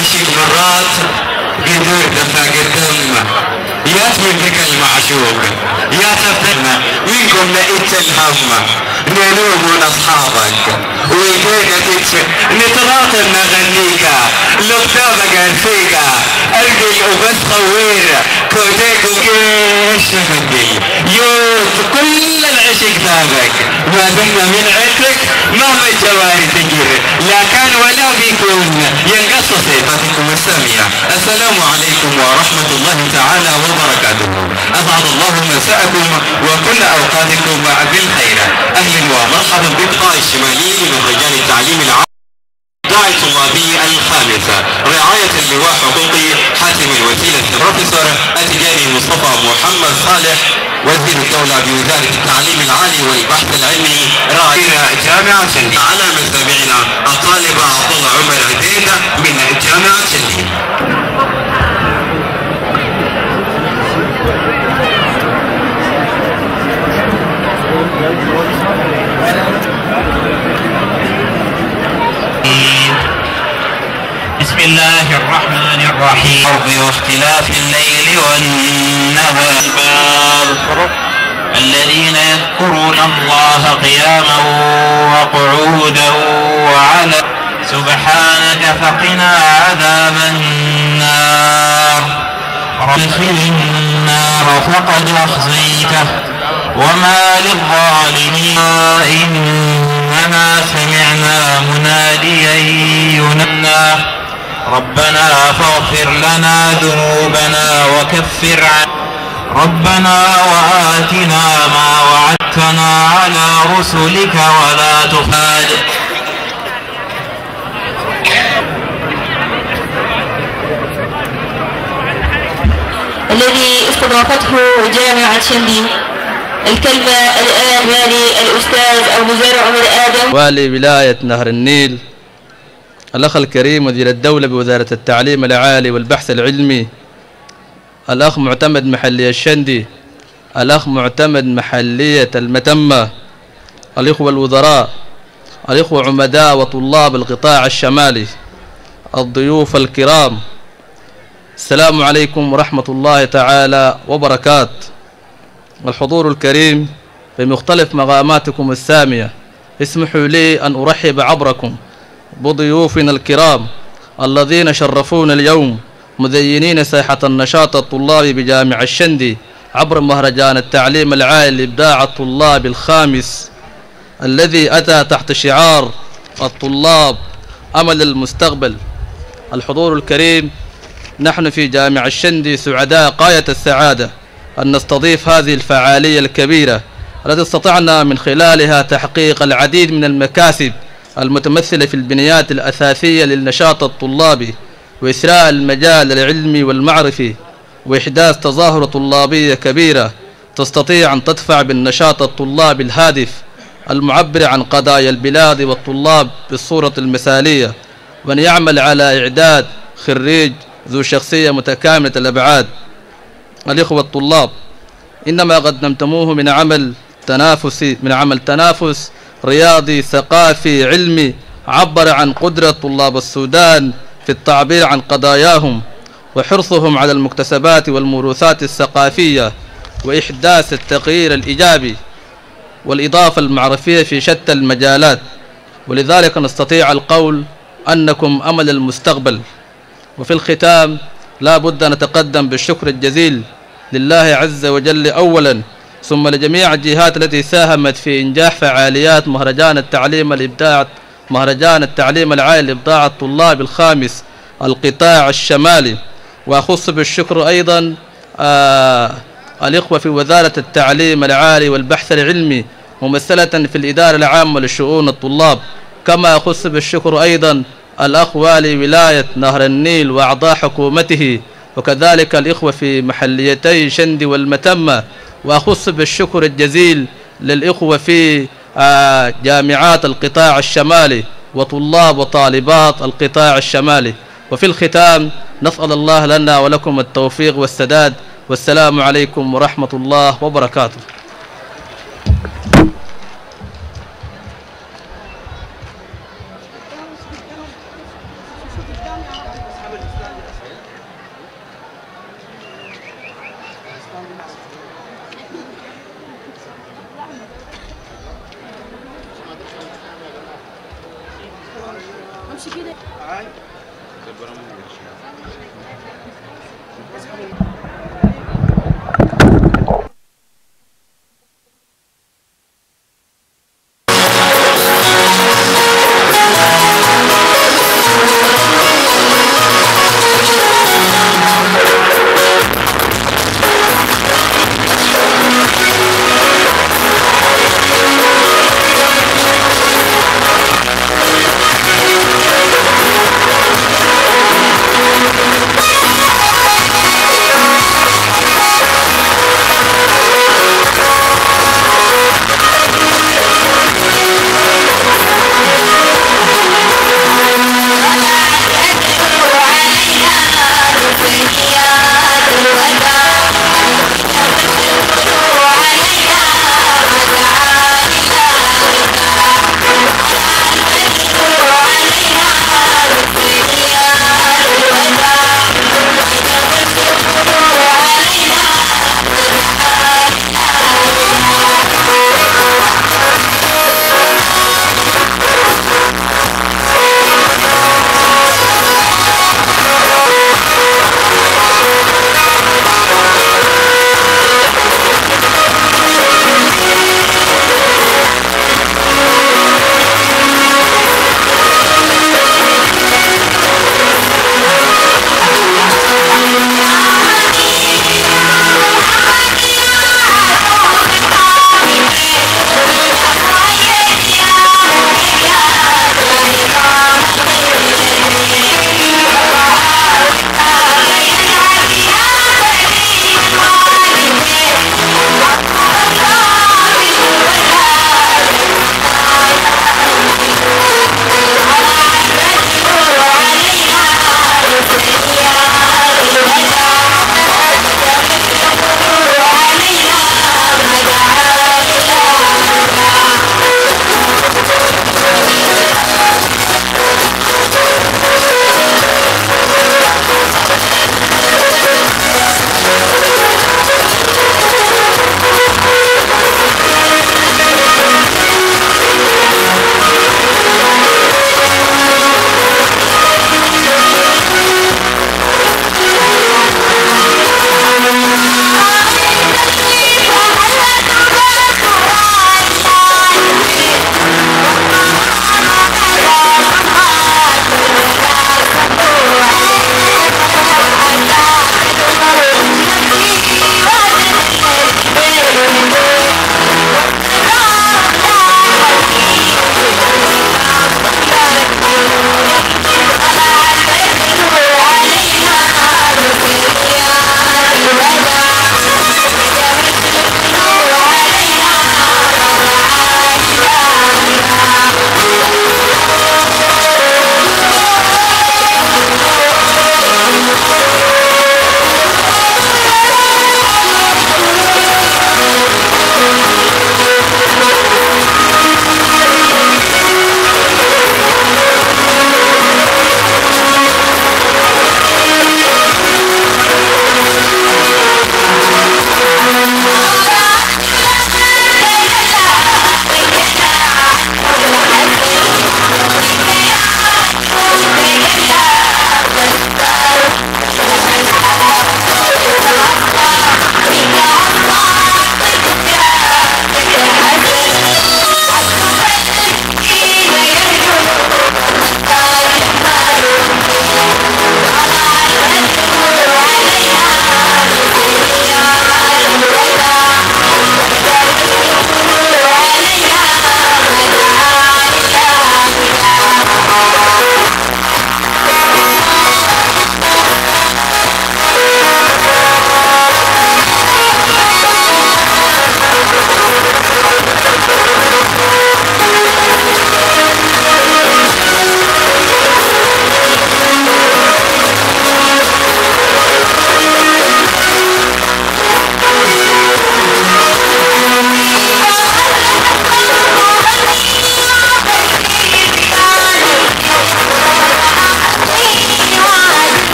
عاشق مرات قدر دفع قدام يا تملك المعشوق يا تفتنا منكم لقيت الهم نلوم من اصحابك ويديك تدفع نتراطر نغنيك لو كتابك فيك ارجل وبس خوير كوديك وكيش نغني يوت كل العشق كتابك ما دمنا من عترك مهما الجواري تجري لا كان ولا بيكون ينقص صفاتكم السامية. السلام عليكم ورحمة الله تعالى وبركاته. أسعد الله مساءكم وكل أوقاتكم بالخير. أهلا ومرحبا بالقاء الشمالي من رجال التعليم العام داعي الطلابي الخامس رعاية اللواء حقوقي حاتم الوسيلة البروفيسور التجاري مصطفى محمد صالح وزير الدولة بوزارة التعليم العالي والبحث العلمي رئيس جامعة شندي. على مسامعنا الطالب عبد الله عمر عبيد من جامعة شندي. بسم الله الرحمن الرحيم. واختلاف الليل والنهار الذين يذكرون الله قياما وقعودا وعلى سبحانك فقنا عذاب النار. ادخل النار فقد أخزيته وما للظالمين. إننا سمعنا مناديا ينادي ربنا فاغفر لنا ذنوبنا وكفر ربنا وآتنا ما وعدتنا على رسلك ولا تخزنا. الذي استضافته جامعة شندي. الكلمة الآن والي الأستاذ أبو زرع عمر آدم والي ولاية نهر النيل، الأخ الكريم وزير الدولة بوزارة التعليم العالي والبحث العلمي، الأخ معتمد محلية الشندي، الأخ معتمد محلية المتمة، الإخوة الوزراء، الإخوة عمداء وطلاب القطاع الشمالي، الضيوف الكرام، السلام عليكم ورحمة الله تعالى وبركاته. والحضور الكريم في مختلف مقاماتكم السامية، اسمحوا لي أن أرحب عبركم بضيوفنا الكرام الذين شرفونا اليوم مزينين ساحة النشاط الطلابي بجامع الشندي عبر مهرجان التعليم العالي لإبداع الطلاب الخامس الذي أتى تحت شعار الطلاب أمل المستقبل. الحضور الكريم، نحن في جامع الشندي سعداء غاية السعادة أن نستضيف هذه الفعالية الكبيرة التي استطعنا من خلالها تحقيق العديد من المكاسب المتمثلة في البنيات الأساسية للنشاط الطلابي وإسراء المجال العلمي والمعرفي وإحداث تظاهرة طلابية كبيرة تستطيع أن تدفع بالنشاط الطلابي الهادف المعبر عن قضايا البلاد والطلاب بالصورة المثالية، وأن يعمل على إعداد خريج ذو شخصية متكاملة الأبعاد. الإخوة الطلاب، إنما قدمتموه من عمل تنافس رياضي ثقافي علمي عبر عن قدرة طلاب السودان في التعبير عن قضاياهم وحرصهم على المكتسبات والموروثات الثقافية وإحداث التغيير الإيجابي والإضافة المعرفية في شتى المجالات، ولذلك نستطيع القول أنكم أمل المستقبل. وفي الختام لا بد أن نتقدم بالشكر الجزيل لله عز وجل أولا، ثم لجميع الجهات التي ساهمت في إنجاح فعاليات مهرجان التعليم العالي لإبداع الطلاب الخامس القطاع الشمالي. وأخص بالشكر أيضا الإخوة في وزارة التعليم العالي والبحث العلمي ممثلة في الإدارة العامة لشؤون الطلاب، كما أخص بالشكر أيضا الأخ والي ولاية نهر النيل وأعضاء حكومته، وكذلك الإخوة في محليتي شندي والمتمة. وأخص بالشكر الجزيل للإخوة في جامعات القطاع الشمالي وطلاب وطالبات القطاع الشمالي. وفي الختام نسأل الله لنا ولكم التوفيق والسداد، والسلام عليكم ورحمة الله وبركاته. امشي كده.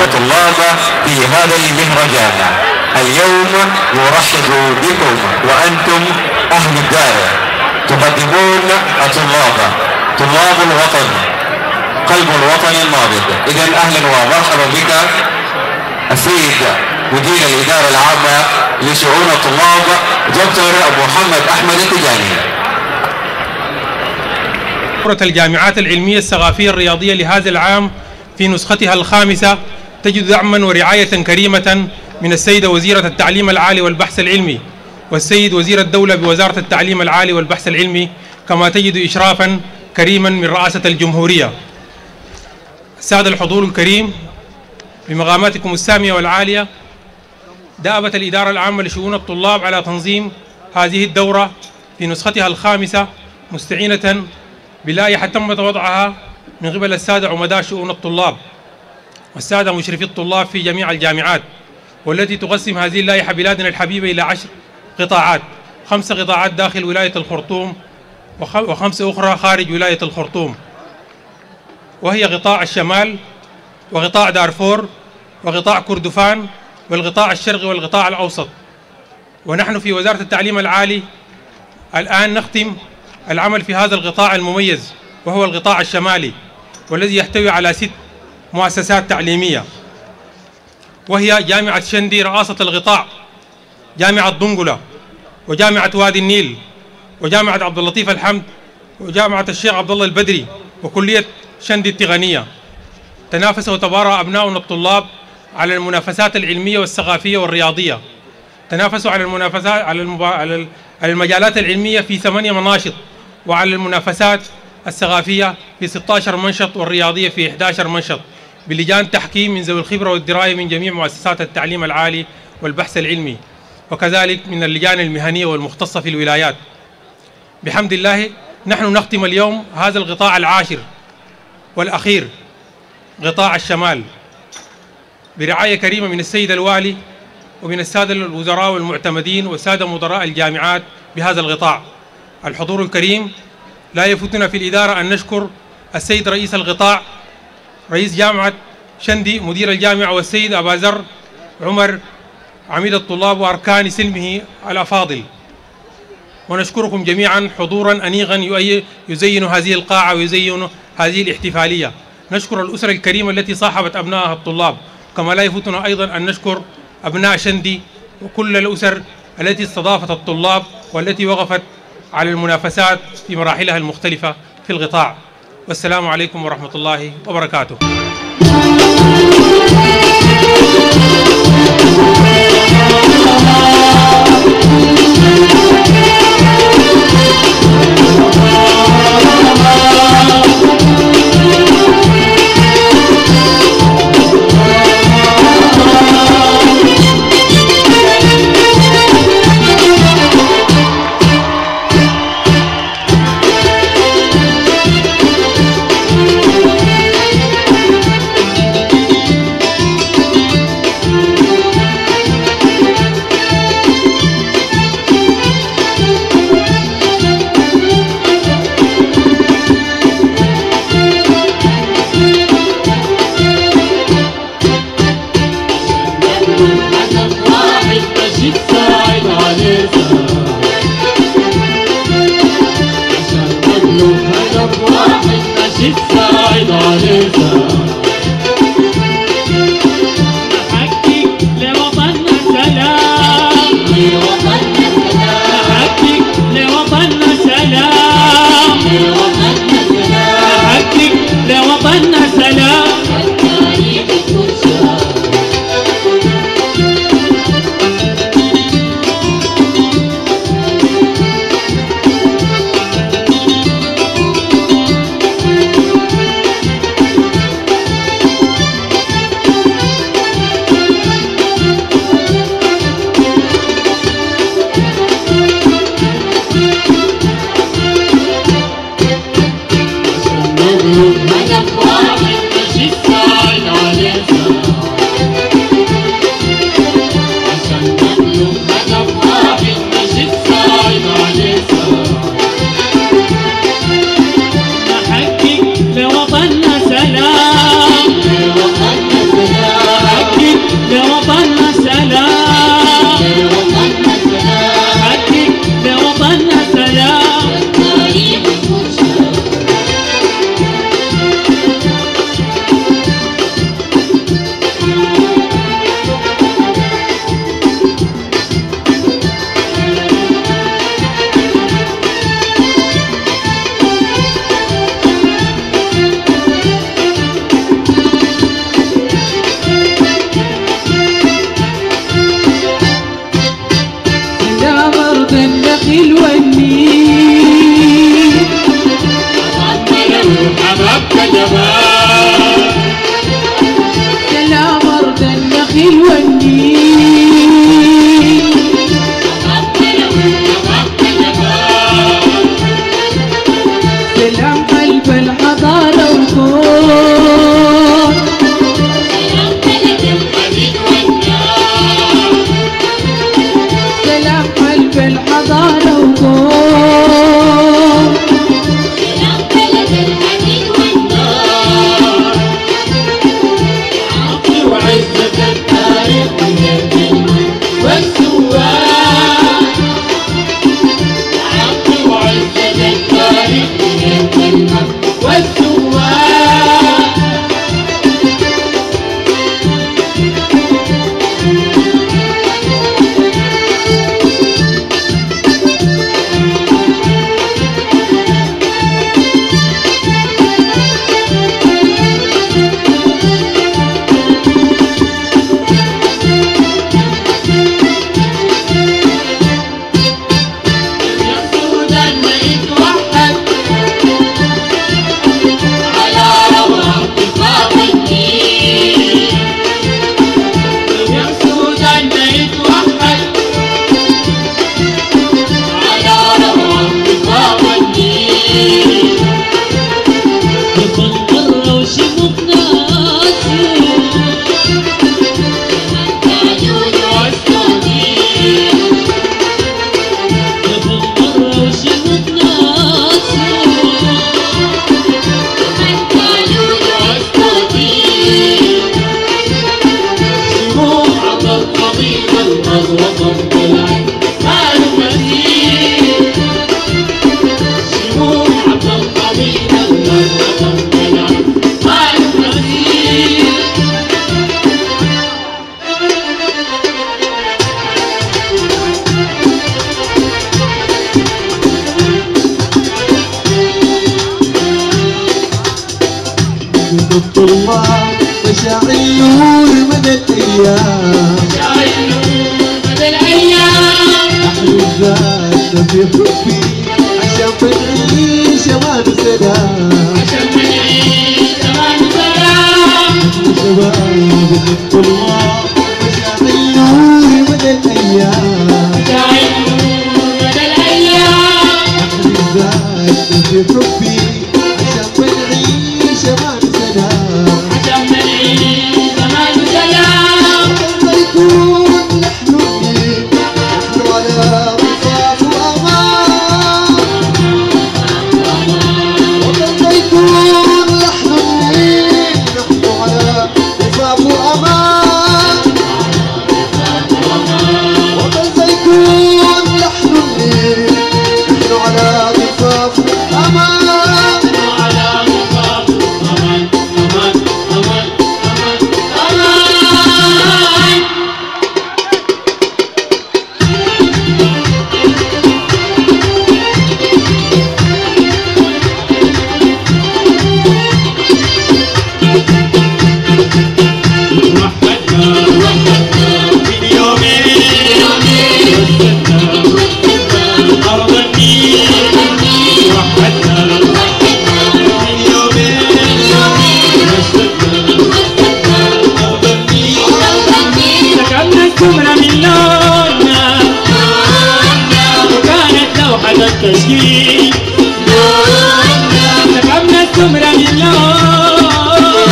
وطلاب في هذا المهرجان. اليوم نرحب بكم وأنتم أهل الدار، تقدمون طلاب الوطن، قلب الوطن النابض. إذن أهلا ومرحبا بك السيد مدير الإدارة العامة لشؤون الطلاب دكتور محمد أحمد التجاني. دورة الجامعات العلمية الثقافية الرياضية لهذا العام في نسختها الخامسة تجد دعما ورعاية كريمة من السيدة وزيرة التعليم العالي والبحث العلمي والسيد وزير الدولة بوزارة التعليم العالي والبحث العلمي، كما تجد إشرافا كريما من رئاسة الجمهورية. السادة الحضور الكريم، بمقاماتكم السامية والعالية، دأبت الإدارة العامة لشؤون الطلاب على تنظيم هذه الدورة في نسختها الخامسة، مستعينة بلائحة تم وضعها من قبل السادة عمداء شؤون الطلاب والسادة مشرفي الطلاب في جميع الجامعات، والتي تقسم هذه اللائحة بلادنا الحبيبة إلى 10 قطاعات، 5 قطاعات داخل ولاية الخرطوم و5 أخرى خارج ولاية الخرطوم، وهي قطاع الشمال وقطاع دارفور وقطاع كردفان والقطاع الشرقي والقطاع الأوسط. ونحن في وزارة التعليم العالي الآن نختم العمل في هذا القطاع المميز، وهو القطاع الشمالي، والذي يحتوي على 6 مؤسسات تعليمية، وهي جامعة شندي رئاسة القطاع، جامعة دنقلة، وجامعة وادي النيل، وجامعة عبد اللطيف الحمد، وجامعة الشيخ عبد الله البدري، وكلية شندي التقنية. تنافس وتبارى أبناؤنا الطلاب على المنافسات العلمية والثقافية والرياضية. تنافسوا على المنافسات على المجالات العلمية في 8 مناشط، وعلى المنافسات الثقافية في 16 منشط، والرياضية في 11 منشط، بلجان تحكيم من ذوي الخبرة والدراية من جميع مؤسسات التعليم العالي والبحث العلمي، وكذلك من اللجان المهنية والمختصة في الولايات. بحمد الله نحن نختم اليوم هذا القطاع العاشر والأخير، قطاع الشمال، برعاية كريمة من السيد الوالي ومن السادة الوزراء والمعتمدين والسادة مدراء الجامعات بهذا القطاع. الحضور الكريم، لا يفوتنا في الإدارة أن نشكر السيد رئيس القطاع، رئيس جامعة شندي مدير الجامعة، والسيد أبا ذر عمر عميد الطلاب وأركان سلمه الأفاضل. ونشكركم جميعا حضورا أنيقا يزين هذه القاعة ويزين هذه الاحتفالية. نشكر الأسرة الكريمة التي صاحبت أبنائها الطلاب، كما لا يفوتنا أيضا أن نشكر أبناء شندي وكل الأسر التي استضافت الطلاب والتي وقفت على المنافسات في مراحلها المختلفة في القطاع. والسلام عليكم ورحمة الله وبركاته. لوطننا سلام. والنيل سلام قلب الحضارة وكون سلام قلب الحضارة وكون وعزة التاريخ والسواق الحق وعزة التاريخ والسواق الطلاب مشاعر مدى الأيام نحن ذاتنا في حبي عشان بنعيش أمان وسلام نحن شباب الطلاب مشاعر مدى الأيام نحن ذاتنا في حبي عشان بنعيش أمان وسلام يكون نحن على ضفاف وأمان وقد يكون نحن على ضفاف وأمان وقد يكون نحن على ضفاف أمان التسجيل سحبنا السمرة من لون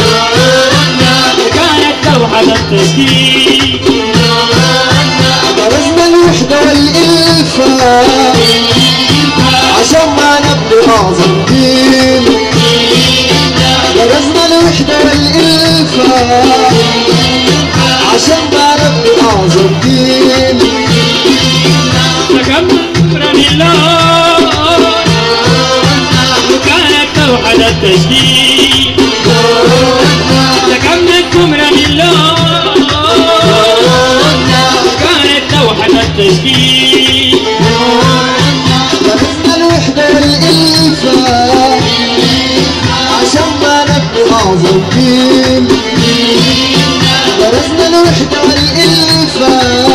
كانت لوحة التسجيل درسنا الوحدة والإلفة عشان ما نبني أعظم دين درسنا الوحدة والإلفة عشان ما نبني أعظم دين سحبنا السمرة من لون وكانت لوحة التسجيل سحبنا السمرة من لون وكانت لوحة التسجيل درسنا الوحدة والإلفة عشان ما نبني أعظم دين درسنا الوحدة والإلفة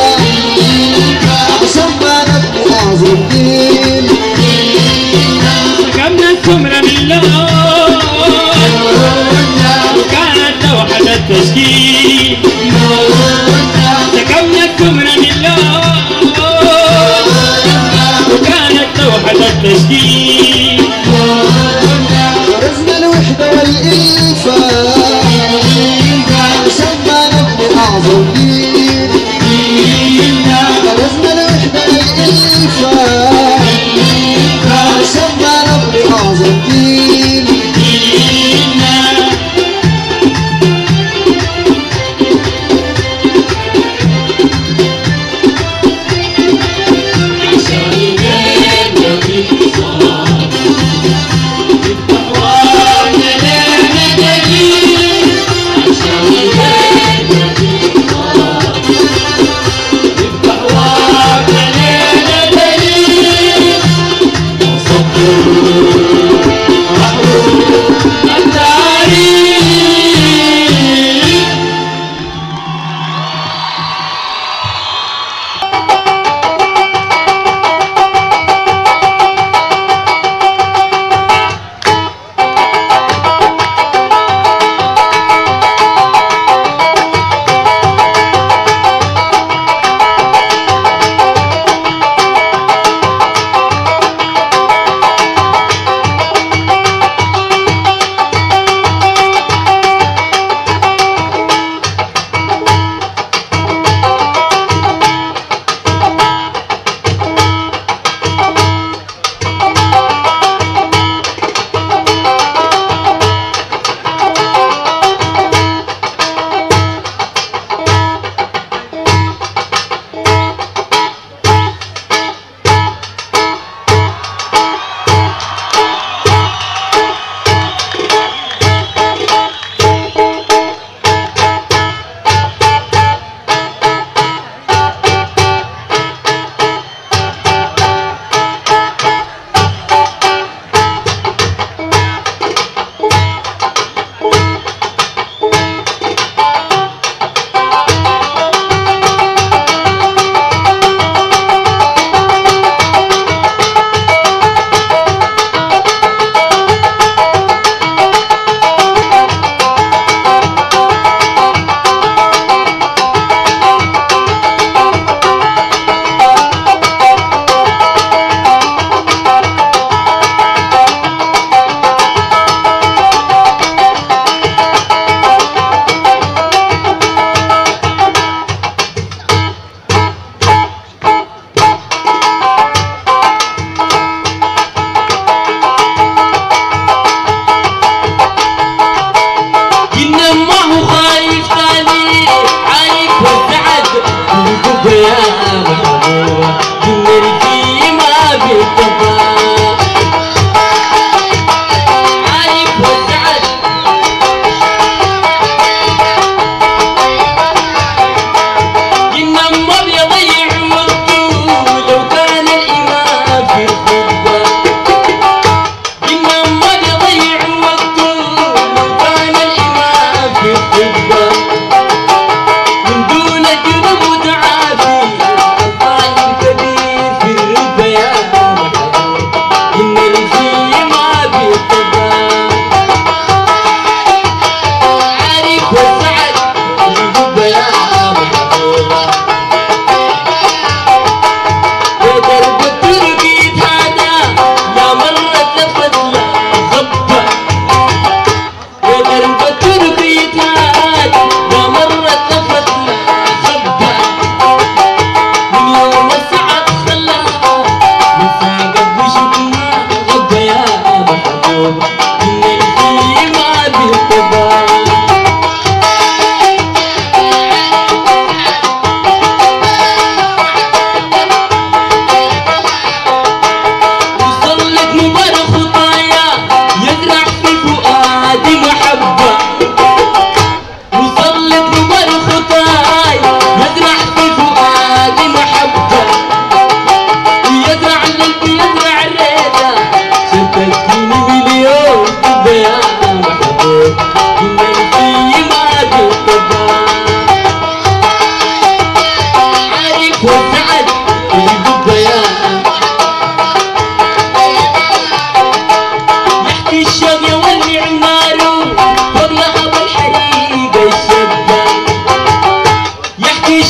عشان ما نبني أعظم دين سحبنا السمرة من لون وكانت لوحة التسجيل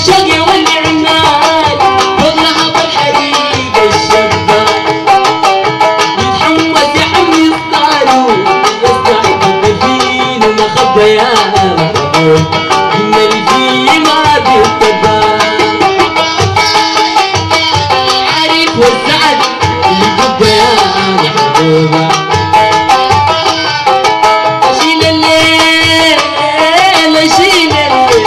الشقي والعناد وضعها بالحريق الشباب يتحمس يحمس طارو يصنع بالدفين ونخبى يا محبوب إن الفي ما بيتبان عارف والسعد يقبى يا محبوبة أشيل الليل أشيل الليل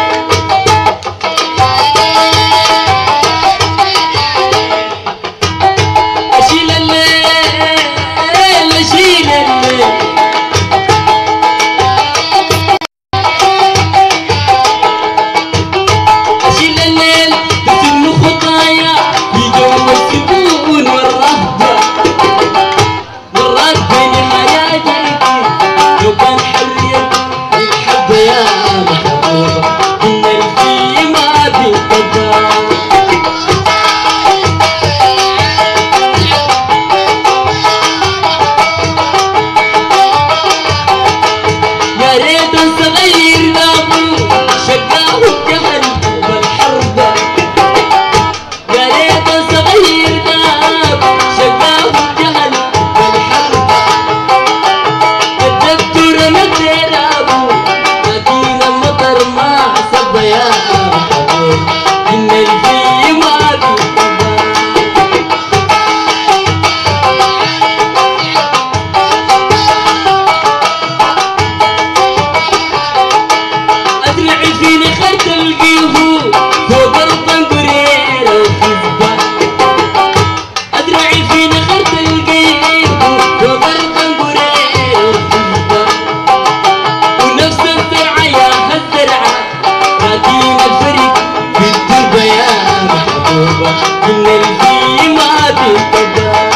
أشيل الليل أشيل الليل أشيل الليل بس إنه خطايا في جو السكون والرهبة والرهبة لحياتك لو كان حرية الحبة يا محبوبة إن الفي ما بيتبان يا ريت صغير نابو شقاه الجهل والحربة يا ريت صغير نابو شقاه الجهل والحربة الدكتور مدير ابو لكن المطر ما صب يا محبوب ان الفي ما بيتبان أدرعي فيني خرت القيهو فوق الطنقرير وخزبة أدرعي فيني خرت القيهو فوق الطنقرير وخزبة ونفس الزرعة يا هالزرعة راكين الفريق في التربة يا محبوبة إن الفي ما بيتبان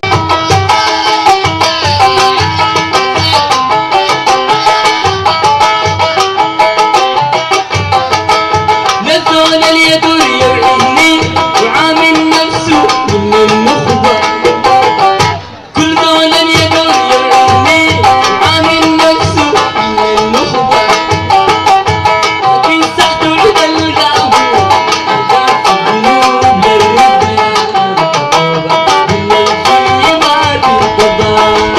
نزول اليدور يوعدني وعامل نفسه من النخبة كل دول اليدور يوعدني وعامل نفسه من النخبة لكن سحت ولد القابو ألقى في الذنوب للربة يا محبوبة إن الفي ما بيتبان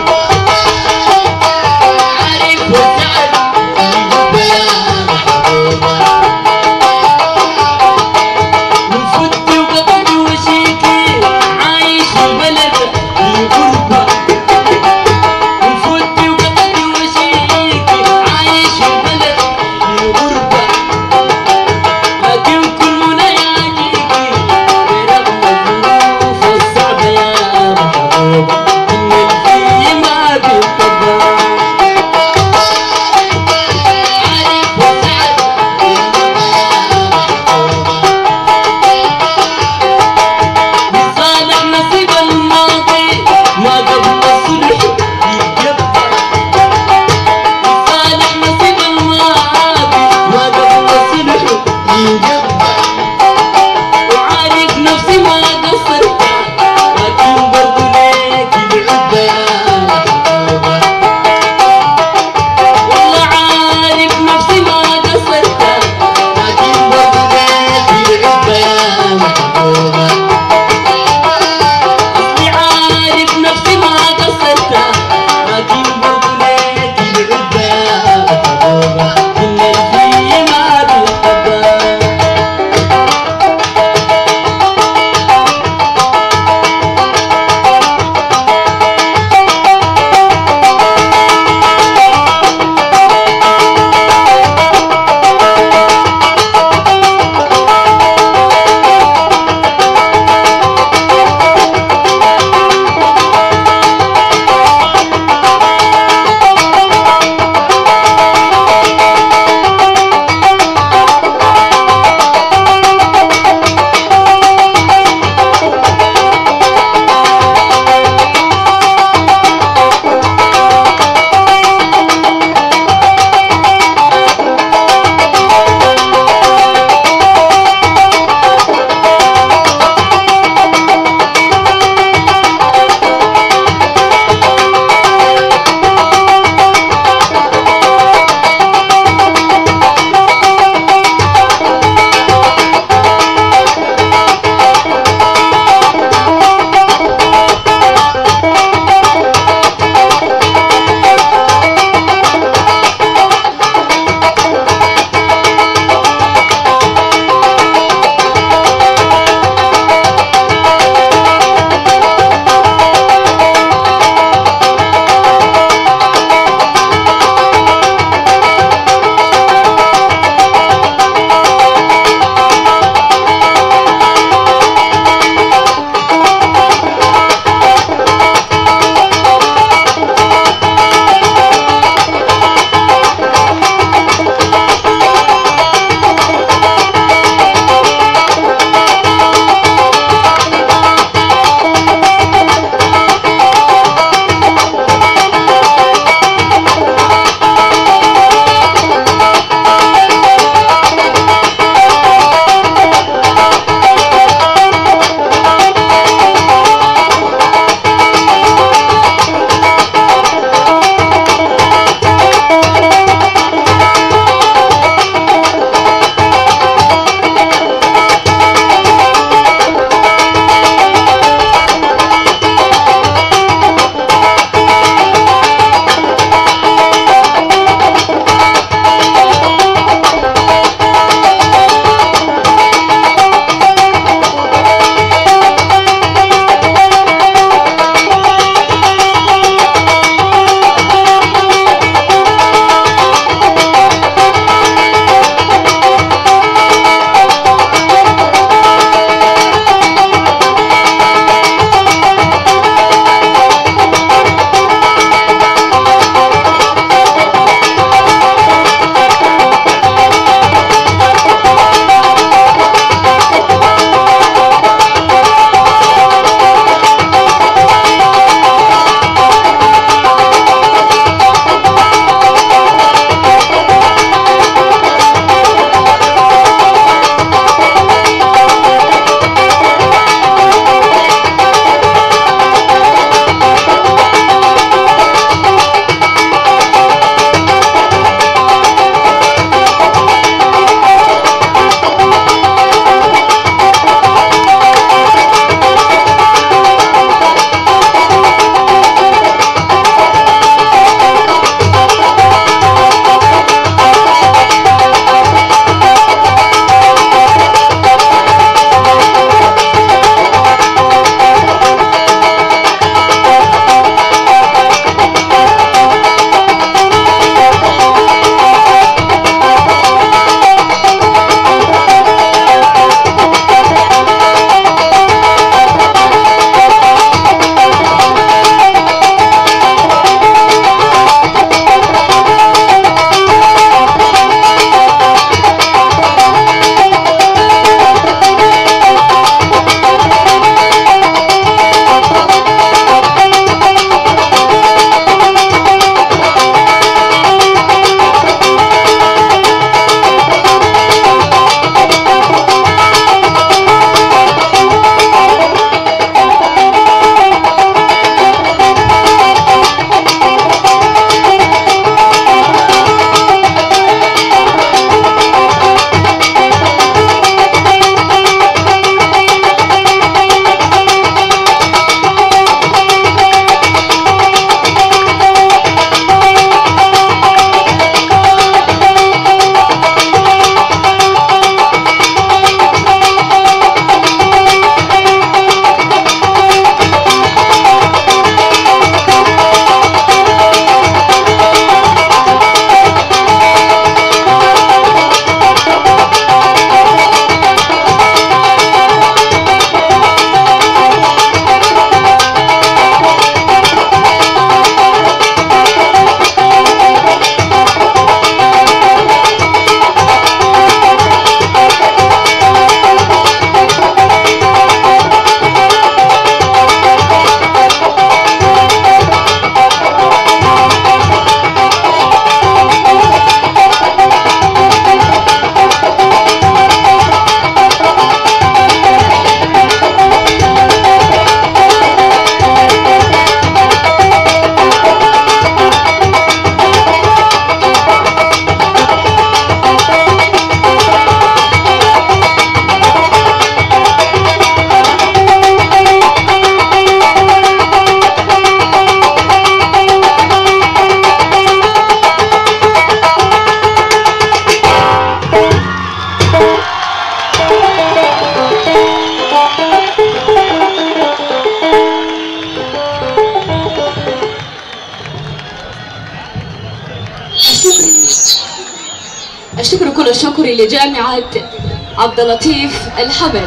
عارف وسعد الربة يا محبوبة كل الشكر لجامعة عبد اللطيف الحمد.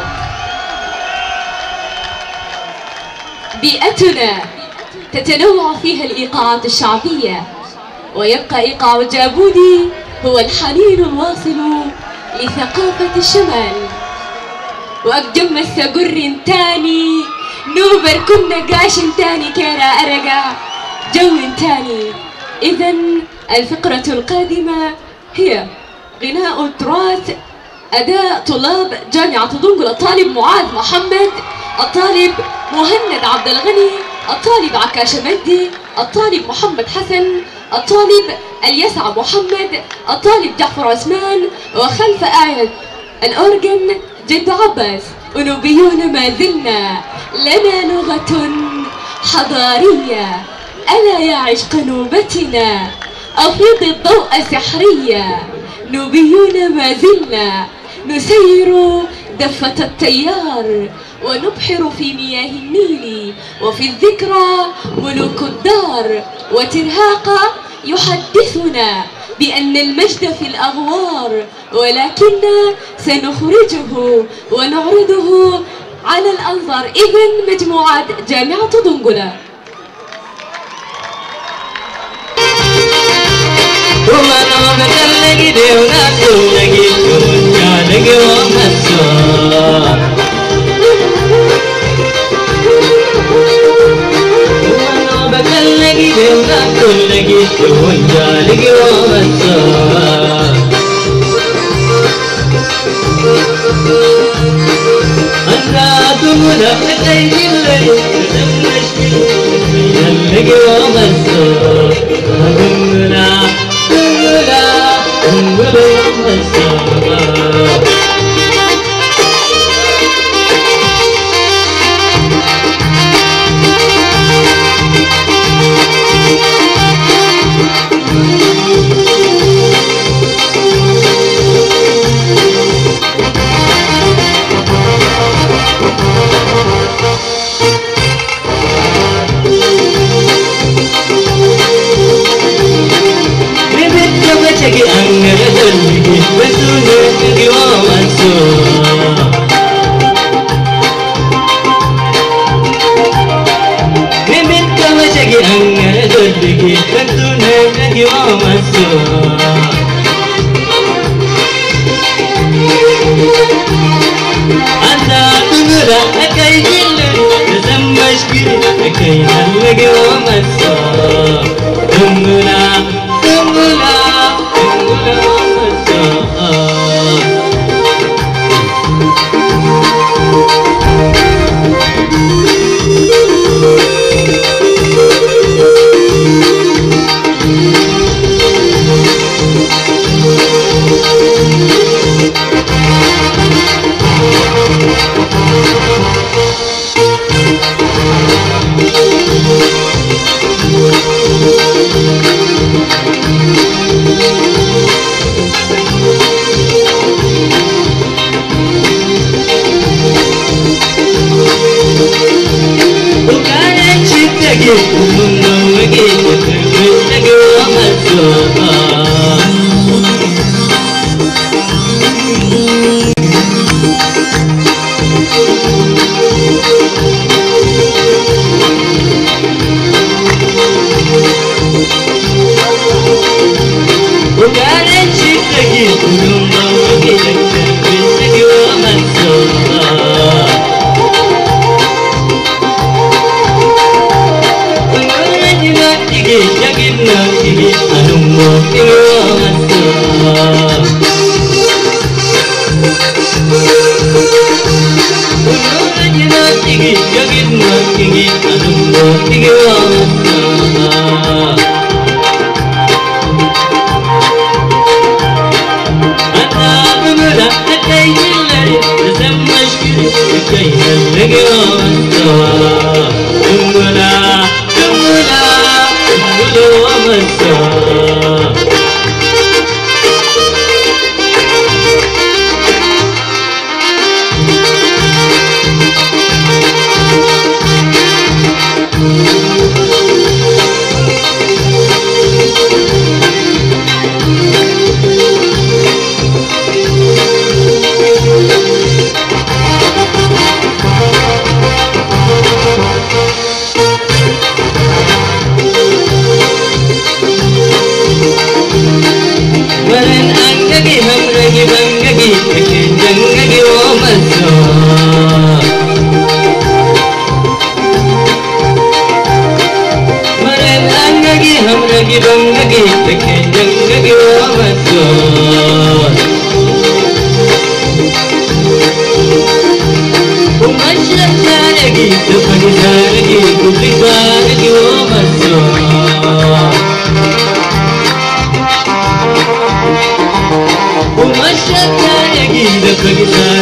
بيئتنا تتنوع فيها الإيقاعات الشعبية، ويبقى إيقاع الجابودي هو الحنين الواصل لثقافة الشمال. وأقدم السقر تاني نوبر كنا قاش تاني كيرا أرقع جو تاني. إذن الفقرة القادمة هي غناء التراث، أداء طلاب جامعة دنقل، الطالب معاذ محمد، الطالب مهند عبد الغني، الطالب عكاشة مجدي، الطالب محمد حسن، الطالب اليسع محمد، الطالب جعفر عثمان، وخلف آية الأورجن جد عباس. ونوبيون ما زلنا لنا لغة حضارية، ألا يا عشق نوبتنا أفيض الضوء سحرية. نوبيون ما زلنا نسير دفة التيار ونبحر في مياه النيل، وفي الذكرى ملوك الدار. وترهاق يحدثنا بأن المجد في الأغوار، ولكن سنخرجه ونعرضه على الأنظار. إذن مجموعة جامعة دنقل.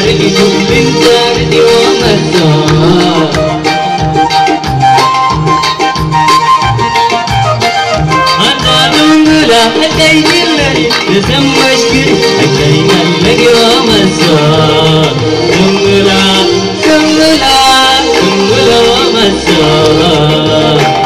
رجل من دارتي ومسار لا أكيد اللي يسمى شكري أكيد اللي يوم السار كملا كملا كملا يوم السار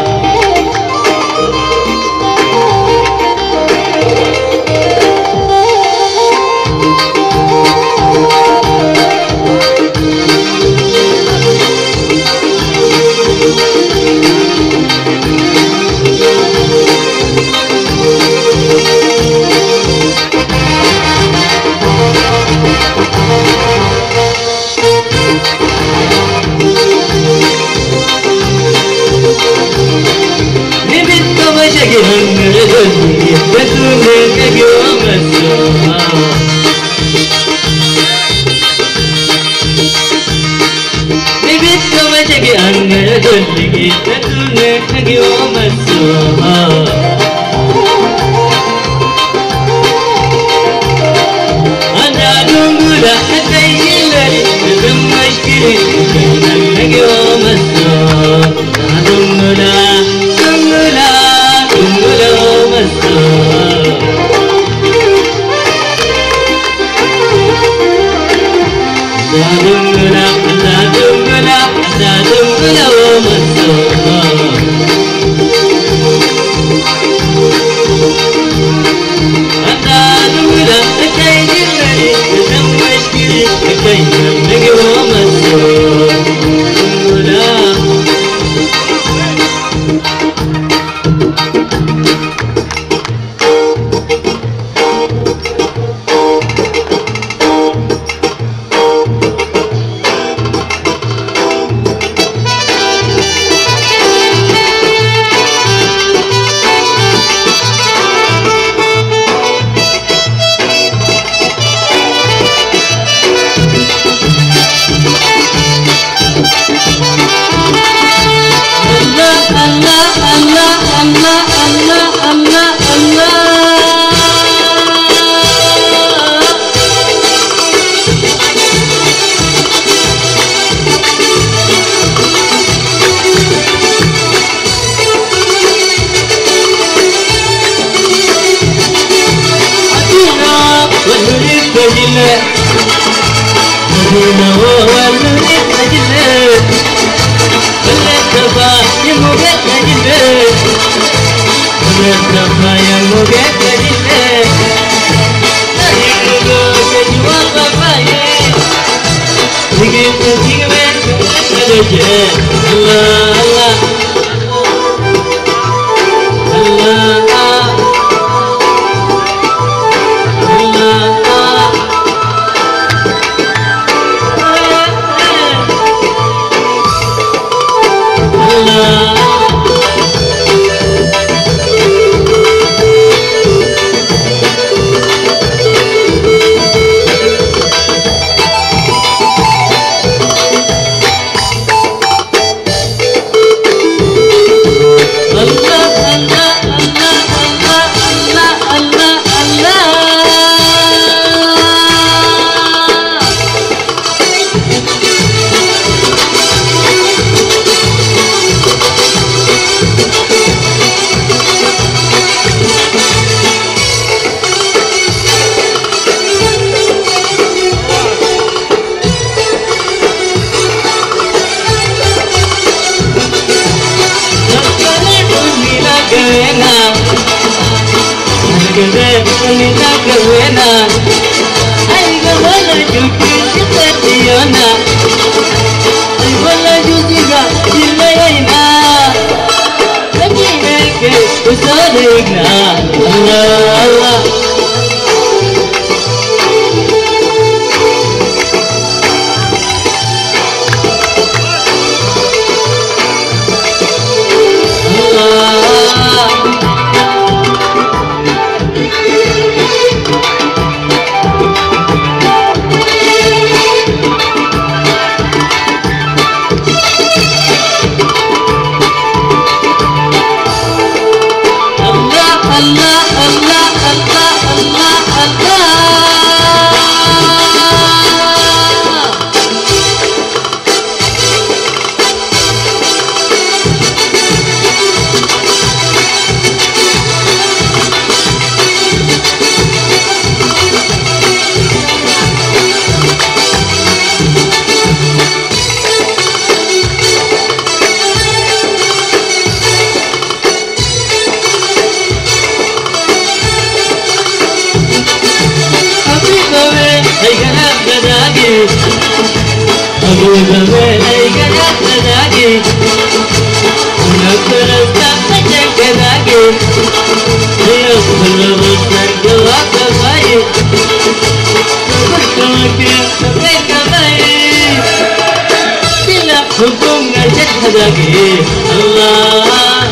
الله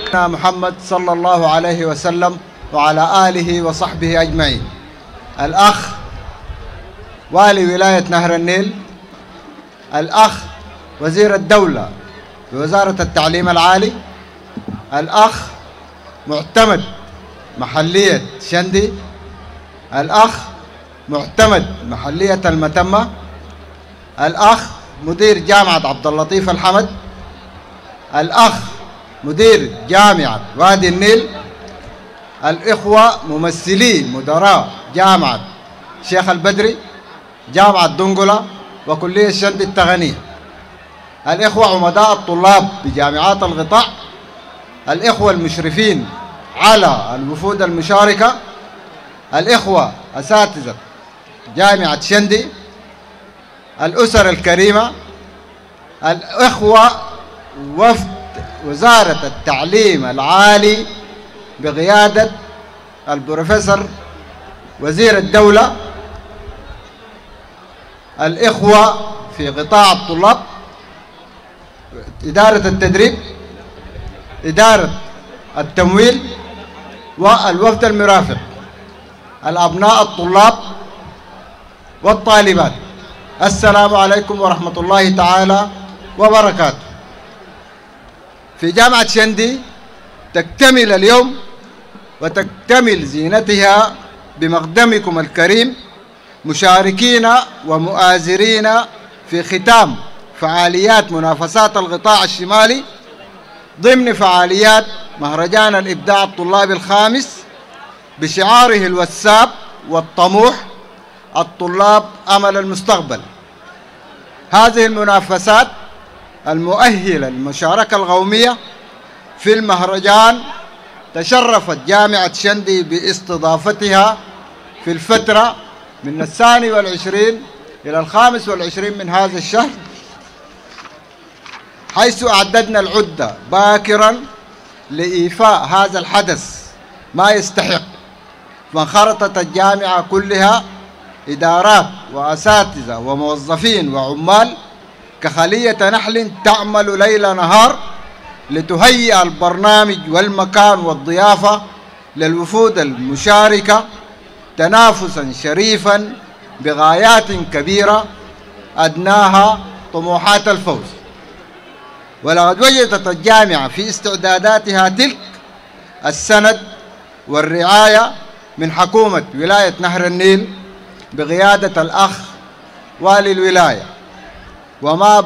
محمد صلى الله عليه وسلم وعلى آله وصحبه أجمعين. الأخ والي ولاية نهر النيل، الأخ وزير الدولة بوزارة التعليم العالي، الأخ معتمد محلية شندي، الأخ معتمد محلية المتمة، الأخ مدير جامعة عبد اللطيف الحمد، الأخ مدير جامعة وادي النيل، الإخوة ممثلي مدراء جامعة شيخ البدري، جامعة دنقلة وكلية شندي التغنية، الإخوة عمداء الطلاب بجامعات الغطاء، الإخوة المشرفين على الوفود المشاركة، الإخوة أساتذة جامعة شندي، الأسر الكريمة، الإخوة وفد وزارة التعليم العالي بقيادة البروفيسور وزير الدولة، الإخوة في قطاع الطلاب، إدارة التدريب، إدارة التمويل، والوفد المرافق، الأبناء الطلاب والطالبات، السلام عليكم ورحمة الله تعالى وبركاته. في جامعة شندي تكتمل اليوم وتكتمل زينتها بمقدمكم الكريم مشاركين ومؤازرين في ختام فعاليات منافسات القطاع الشمالي ضمن فعاليات مهرجان الإبداع الطلابي الخامس بشعاره الوساب والطموح: الطلاب أمل المستقبل. هذه المنافسات المؤهلة للمشاركة القومية في المهرجان تشرفت جامعة شندي باستضافتها في الفترة من 22 إلى 25 من هذا الشهر، حيث أعددنا العدة باكرا لإيفاء هذا الحدث ما يستحق. فانخرطت الجامعة كلها إدارات وأساتذة وموظفين وعمال كخلية نحل تعمل ليل نهار لتهيئ البرنامج والمكان والضيافة للوفود المشاركة تنافسا شريفا بغايات كبيرة أدناها طموحات الفوز. ولقد وجدت الجامعة في استعداداتها تلك السند والرعاية من حكومة ولاية نهر النيل بقيادة الأخ والي الولاية، وما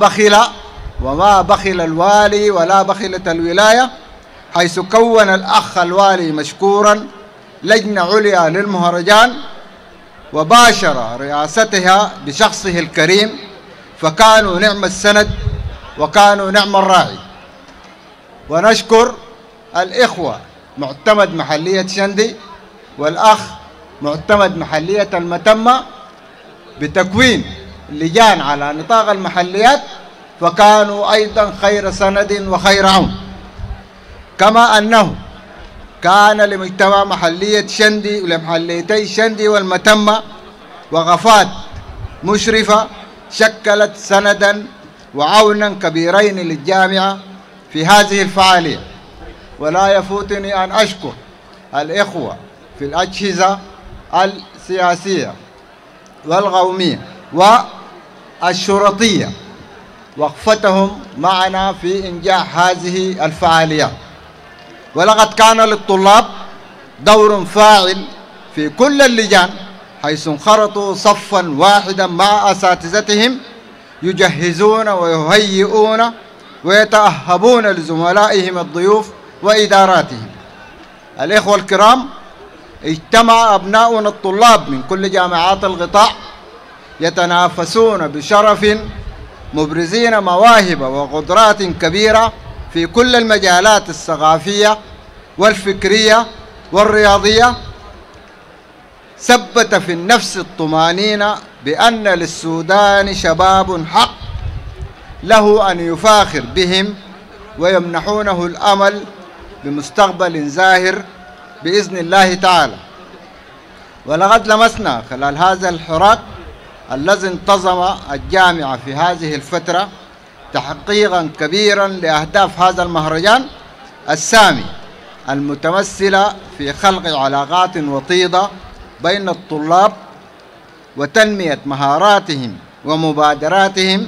بخل الوالي ولا بخلت الولاية، حيث كون الأخ الوالي مشكورا لجنة عليا للمهرجان وباشر رئاستها بشخصه الكريم، فكانوا نعم السند وكانوا نعم الراعي. ونشكر الإخوة معتمد محلية شندي والأخ معتمد محلية المتمة بتكوين لجان على نطاق المحليات، فكانوا أيضا خير سند وخير عون. كما أنه كان لمجتمع محلية شندي ولمحليتي شندي والمتمة وقفات مشرفة شكلت سندا وعونا كبيرين للجامعة في هذه الفعالية. ولا يفوتني أن أشكر الإخوة في الأجهزة السياسية والقومية والشرطية وقفتهم معنا في إنجاح هذه الفعاليات. ولقد كان للطلاب دور فاعل في كل اللجان، حيث انخرطوا صفا واحدا مع أساتذتهم يجهزون ويهيئون ويتأهبون لزملائهم الضيوف وإداراتهم. الإخوة الكرام، اجتمع أبناؤنا الطلاب من كل جامعات القطاع يتنافسون بشرف مبرزين مواهب وقدرات كبيرة في كل المجالات الثقافية والفكرية والرياضية. ثبت في النفس الطمأنينة بأن للسودان شباب حق له أن يفاخر بهم ويمنحونه الأمل بمستقبل زاهر بإذن الله تعالى. ولقد لمسنا خلال هذا الحراك الذي انتظم الجامعة في هذه الفترة تحقيقا كبيرا لأهداف هذا المهرجان السامي المتمثلة في خلق علاقات وطيدة بين الطلاب وتنمية مهاراتهم ومبادراتهم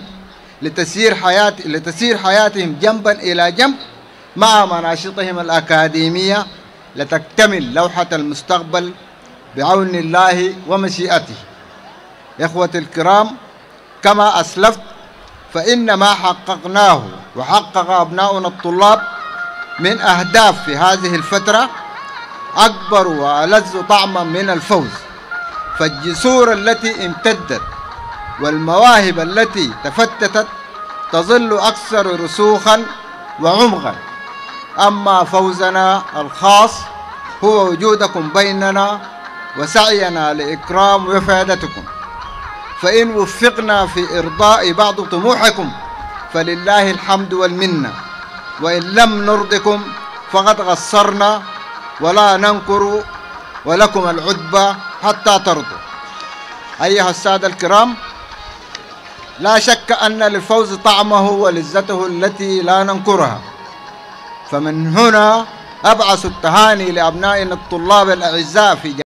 لتسير حياتهم جنبا إلى جنب مع مناشطهم الأكاديمية لتكتمل لوحة المستقبل بعون الله ومشيئته. إخوتي الكرام، كما أسلفت فإن ما حققناه وحقق أبناؤنا الطلاب من أهداف في هذه الفترة أكبر وألذ طعما من الفوز، فالجسور التي امتدت والمواهب التي تفتتت تظل أكثر رسوخا وعمقا. أما فوزنا الخاص هو وجودكم بيننا وسعينا لإكرام وفادتكم، فإن وفقنا في إرضاء بعض طموحكم فلله الحمد والمنة، وإن لم نرضكم فقد قصرنا ولا ننكر ولكم العتبى حتى ترضوا. أيها السادة الكرام، لا شك أن للفوز طعمه ولذته التي لا ننكرها، فمن هنا أبعث التهاني لأبنائنا الطلاب الأعزاء في